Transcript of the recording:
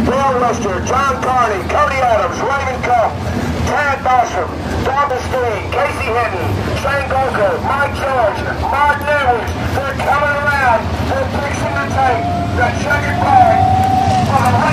Bill Lister, John Carney, Cody Adams, Raven Cup, Tad Bostrom, Dobbelstein, Casey Hinton, Shane Golko, Mike George, Mark Newers. They're coming around. They're fixing to take the checkered flag for the